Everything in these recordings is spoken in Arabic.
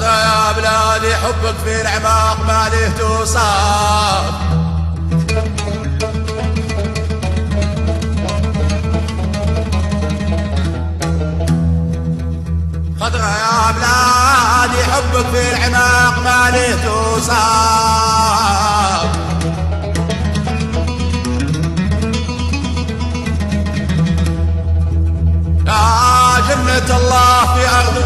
خضرا يا بلادي حبك في الأعماق ما له توصاف. خضرا يا بلادي حبك في الأعماق ما له توصاف. يا جنة الله في أرضك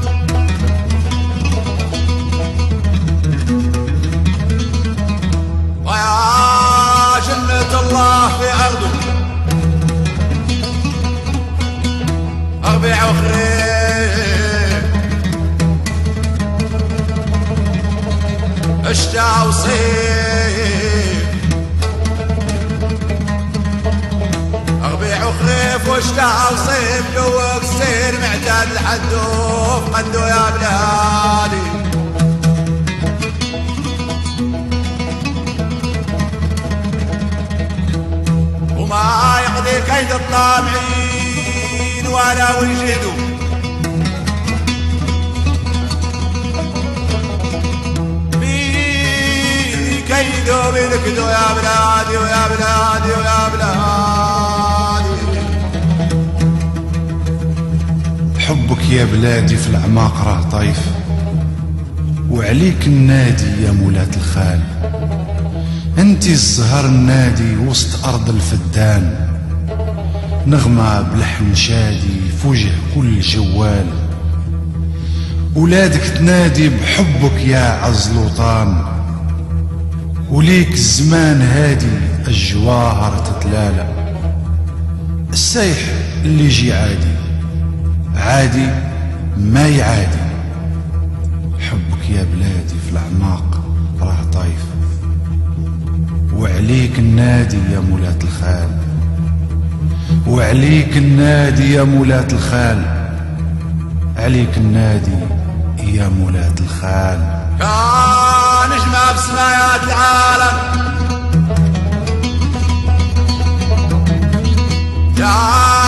الله في أرضه أربع وخريف اشتاء وصيف. أربع وخريف واشتاء وصيف جوك السير معتاد الحدوف قدو يا بلادي. وما يقضي كيد الطامعين ولا وجدوا بكيدوا بنكدوا يا بلادي ويا بلادي ويا بلادي. حبك يا بلادي في الأعماق راه طايف، وعليك النادي يا مولاة الخال. انتي الزهر النادي وسط أرض الفدان، نغمة بلحن شادي في وجه كل جوال. ولادك تنادي بحبك يا عزلوطان، وليك الزمان هادي الجواهر تتلالى. السايح اللي يجي عادي عادي ما يعادي. حبك يا بلادي في الأعماق راه طايف، وعليك النادي يا مولاة الخال. وعليك النادي يا مولاة الخال. عليك النادي يا مولاة الخال. يا نجمة بسمايات العالم، يا